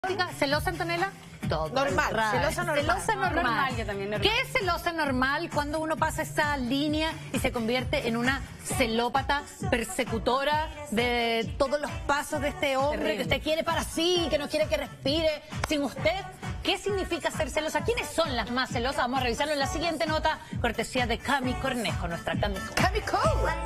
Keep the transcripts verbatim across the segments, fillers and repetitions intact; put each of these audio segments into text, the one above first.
¿Celosa, Antonella? Todo normal, celosa normal. Celosa normal. normal yo también, normal. ¿Qué es celosa normal cuando uno pasa esa línea y se convierte en una celópata persecutora de todos los pasos de este hombre Terrible. que usted quiere para sí, que no quiere que respire sin usted? ¿Qué significa ser celosa? ¿Quiénes son las más celosas? Vamos a revisarlo en la siguiente nota, cortesía de Cami Cornejo, nuestra Cami Co. Cami Co.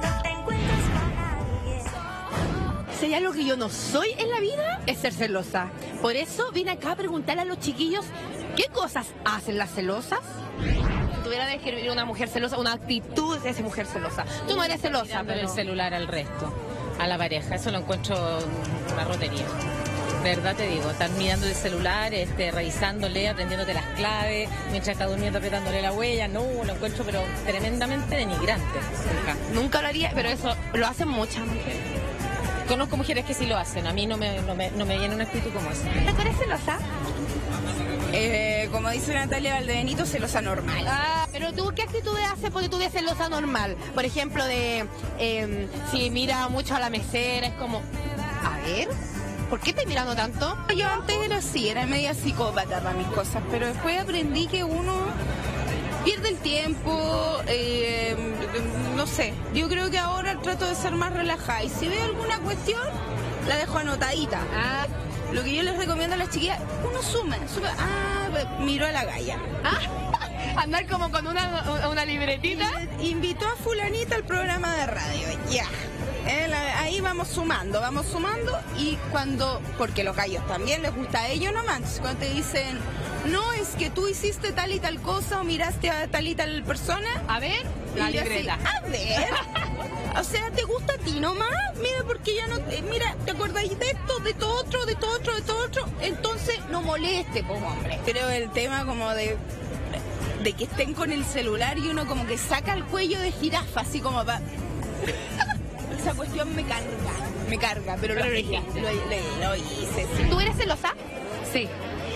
Si hay algo que yo no soy en la vida, es ser celosa. Por eso vine acá a preguntarle a los chiquillos qué cosas hacen las celosas. Si tuviera que describir una mujer celosa, una actitud de esa mujer celosa. Tú no eres celosa, pero pero el celular al resto, a la pareja, eso lo encuentro una rotería. De verdad te digo, estar mirando el celular, este, revisándole, aprendiéndote las claves, mientras está durmiendo apretándole la huella, no, lo encuentro pero tremendamente denigrante. Nunca, nunca lo haría, pero eso lo hacen muchas mujeres. Conozco mujeres que sí lo hacen, a mí no me, no me, no me viene un espíritu como ese. ¿Tú eres celosa? Eh, como dice Natalia Valdebenito, celosa normal. Ah, pero tú, ¿qué actitudes haces porque tú eres celosa normal? Por ejemplo, de eh, si mira mucho a la mesera, es como, a ver, ¿por qué estás mirando tanto? Yo antes era así, era media psicópata para mis cosas, pero después aprendí que uno pierde el tiempo, eh, no sé, yo creo que ahora trato de ser más relajada y si veo alguna cuestión, la dejo anotadita. Ah, lo que yo les recomiendo a las chiquillas, uno sume, sume, ah, miro a la galla. Ah, andar como con una, una libretita. Y, invitó a fulanita al programa de radio, ya. Eh, ahí vamos sumando, vamos sumando y cuando, porque los gallos también les gusta a ellos nomás, cuando te dicen, no, es que tú hiciste tal y tal cosa o miraste a tal y tal persona. A ver, la libreta. Así, a ver, o sea, ¿te gusta a ti nomás? Mira, porque ya no, te, mira, ¿te acordáis de esto, de todo otro, de todo otro, de todo otro? Entonces, no moleste, pues, hombre. Creo el tema como de... de que estén con el celular y uno como que saca el cuello de jirafa, así como va... Esa cuestión me carga, me carga, pero, pero lo, hice, lo, lo, lo hice. Sí. ¿Tú eres celosa? Sí.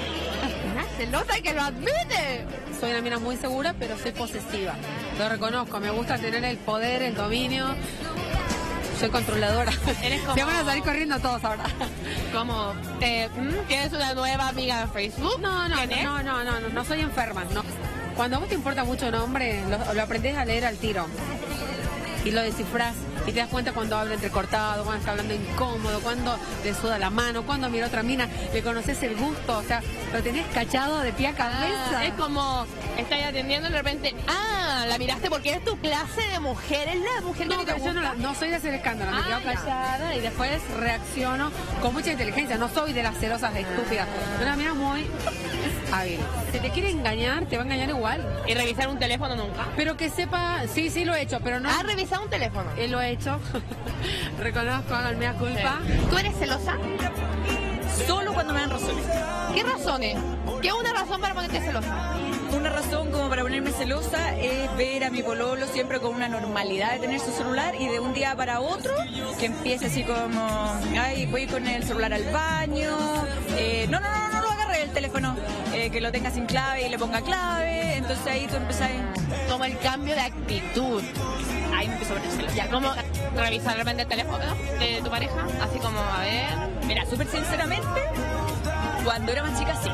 Celosa que lo admite. Soy una mina muy segura, pero soy posesiva. Lo reconozco, me gusta tener el poder, el dominio. Soy controladora. Eres como... Se van a salir corriendo todos ahora. Como, eh, ¿tienes una nueva amiga en Facebook? No, no, no, no, no, no, no soy enferma. No. Cuando a vos te importa mucho un hombre, lo, lo aprendés a leer al tiro. Y lo descifrás. Y te das cuenta cuando habla entrecortado, cuando está hablando incómodo, cuando le suda la mano, cuando mira a otra mina, le conoces el gusto, o sea, lo tenés cachado de pie a cabeza. Ah, es como, estás atendiendo y de repente, ah, la miraste porque es tu clase de mujer, es la mujer que no, te pero yo no, la, no soy de hacer escándalo, me ah, quedo callada y después reacciono con mucha inteligencia, no soy de las celosas de estúpidas, soy una mina muy hábil. Si te quiere engañar, te va a engañar igual. ¿Y revisar un teléfono nunca? Pero que sepa, sí, sí lo he hecho, pero no... ¿Has revisado un teléfono? Eh, lo he hecho, reconozco, hagan mea culpa. Sí. ¿Tú eres celosa? Solo cuando me dan razones. ¿Qué razones? ¿Qué es una razón para ponerte celosa? Una razón como para ponerme celosa es ver a mi pololo siempre con una normalidad de tener su celular y de un día para otro que empiece así como, ay, voy con el celular al baño, eh, no, no, no, no lo agarre el teléfono, eh, que lo tenga sin clave y le ponga clave, entonces ahí tú empezás como el cambio de actitud. Ahí me empezó a poner celosa. Ya, como revisar de repente el teléfono de tu pareja, así como, a ver... Mira, súper sinceramente, cuando era más chica, sí.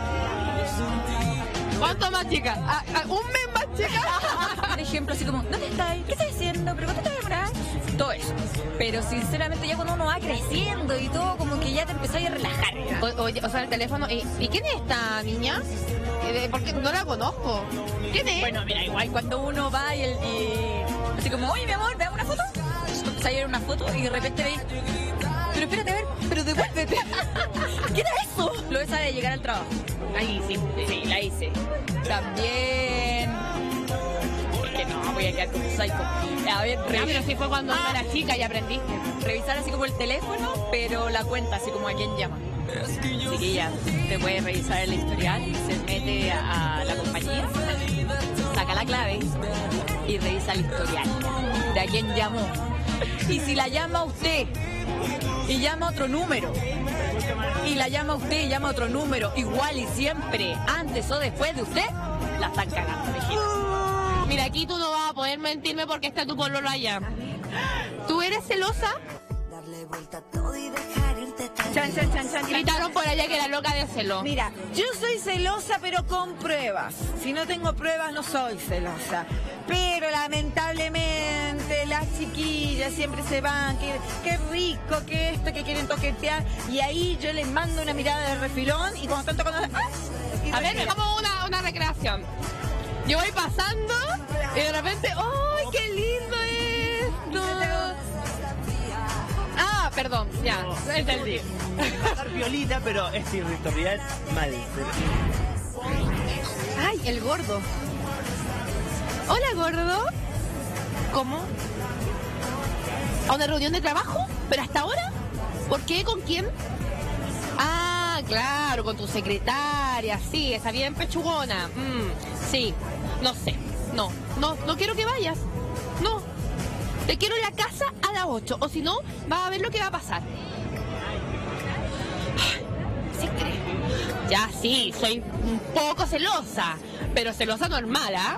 ¿Cuánto más chica? ¿A, a ¿Un mes más chica? Por ejemplo, así como, ¿dónde estás? ¿Qué estás haciendo? ¿Pero cuánto te vas a demorar? Todo eso. Pero sinceramente ya cuando uno va creciendo y todo, como que ya te empezás a relajar. O, o, o sea, el teléfono. ¿Y, ¿y quién es esta niña? Porque no la conozco. ¿Quién es? Bueno, mira, igual cuando uno va y, el, y así como, oye, mi amor, ¿me da una foto? Empieza a ir una foto y de repente veis, pero espérate, a ver, pero devuélvete. ¿Qué era eso? Lo esa de llegar al trabajo. Ahí sí, sí, la hice. También... Es que no, voy a quedar como psycho. A ver, ah, pero sí fue cuando ah, era chica y aprendiste. Revisar así como el teléfono, pero la cuenta, así como a quién llama. Chiquilla, te puede revisar el historial, se mete a, a la compañía, saca la clave y revisa el historial de a quién llamó. Y si la llama usted y llama otro número, y la llama usted y llama otro número, igual y siempre, antes o después de usted, la están cagando. Uh, mira, aquí tú no vas a poder mentirme porque está tu pololo allá. ¿Tú eres celosa? Chan, chan, chan, chan. Gritaron por allá que era loca de celo. Mira, yo soy celosa pero con pruebas. Si no tengo pruebas no soy celosa. Pero lamentablemente las chiquillas siempre se van, que qué rico, que esto, que quieren toquetear. Y ahí yo les mando una mirada de refilón y cuando tanto cuando... ¡Ah! A ver, hagamos una, una recreación. Yo voy pasando y de repente, ¡ay, qué lindo esto! Ah, perdón, ya, entendí. Pasar violita, pero es territorial mal. Ay, el gordo. Hola, gordo. ¿Cómo? ¿A una reunión de trabajo? ¿Pero hasta ahora? ¿Por qué? ¿Con quién? Ah, claro, con tu secretaria, sí, esa bien pechugona. Mm, sí, no sé, no, no, no quiero que vayas. No, te quiero en la casa a las ocho, o si no, vas a ver lo que va a pasar. Sí, cree. Ya, sí, soy un poco celosa, pero celosa normal, ¿ah?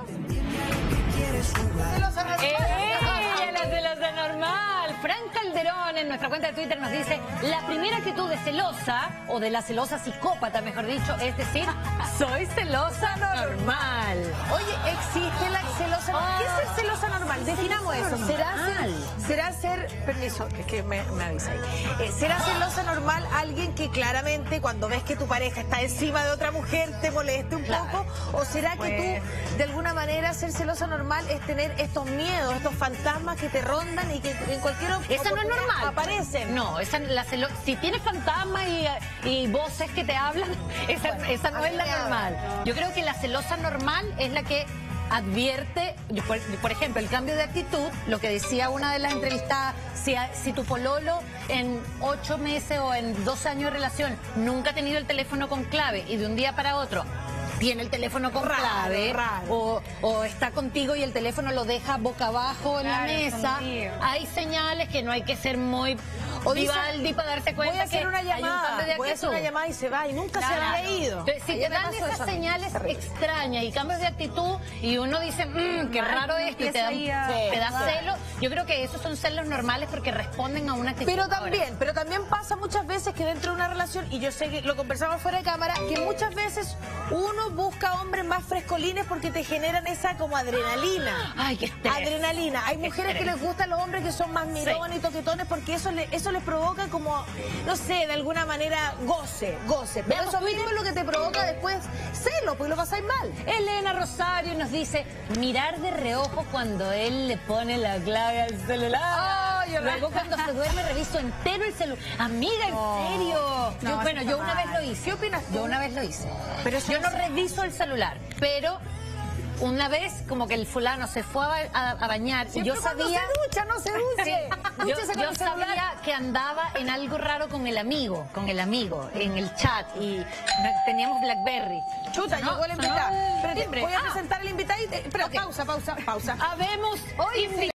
Celosa normal. ¡Eh! La celosa normal. Fran Calderón en nuestra cuenta de Twitter nos dice: la primera actitud de celosa, o de la celosa psicópata, mejor dicho, es decir, soy celosa normal. Oye, ¿existe la celosa normal? ¿Qué es ser celosa normal? Definamos eso. ¿Será ser, será ser, permiso, es que me, me avisa ahí. Eh, ¿Será celosa normal alguien que claramente cuando ves que tu pareja está encima de otra mujer te moleste un Claro. poco? ¿O será que Pues- tú, de alguna manera, ser celosa normal es tener estos miedos, estos fantasmas que te rondan y que en cualquier Esa no es oportunidad normal. aparecen? No, esa, la celo- si tienes fantasmas y, y voces que te hablan, esa, Bueno, esa no a es mí la me habla. normal. Yo creo que la celosa normal es la que advierte, yo, por, por ejemplo, el cambio de actitud, lo que decía una de las entrevistadas, si, a- si tu pololo en ocho meses o en dos años de relación nunca ha tenido el teléfono con clave y de un día para otro tiene el teléfono con Raro, clave raro. O, o está contigo y el teléfono lo deja boca abajo en Claro, la mesa, escondido. hay señales que no hay que ser muy O dice, Vivaldi para darse cuenta voy a hacer que una hay un cambio llamada, de voy a hacer una actitud. llamada y se va y nunca se Claro. había ido. Entonces, si Ayer te me dan pasó esas eso a mí. señales Terrible. extrañas y cambios de actitud y uno dice, mmm, qué raro esto, y te da, empieza ahí a- te da Claro. celo, yo creo que esos son celos normales porque responden a una actitud. Pero Ahora, también, pero también pasa muchas veces que dentro de una relación, y yo sé que lo conversamos fuera de cámara, que muchas veces uno busca hombres más frescolines porque te generan esa como adrenalina. Ay, qué estrés. Adrenalina. Hay Qué mujeres que estrés. les gustan los hombres que son más mirones y toquetones porque eso, le- eso les provoca como, no sé, de alguna manera goce, goce. Pero Veamos eso mismo es lo que te provoca después celo, porque lo pasáis mal. Elena Rosario nos dice, mirar de reojo cuando él le pone la clave al celular. Ay, Luego cuando se duerme reviso entero el celular. Amiga, ¿en serio? No, Yo- bueno, eso yo está una vez mal. lo hice. ¿Qué opinas tú? Yo una vez lo hice. Pero eso yo no no se- reviso el celular, pero una vez como que el fulano se fue a, ba- a- a bañar y yo Siempre cuando sabía... se ducha, no se duche. Yo, Dúchese con yo el celular. sabía que andaba en algo raro con el amigo, con el amigo, en el chat, y teníamos Blackberry. Chuta, ¿No? llegó el invitado. Sonó el Espérate, timbre. voy a Ah. presentar al invitado y... Espera, Ok. pausa, pausa, pausa. Habemos Hoy invitado.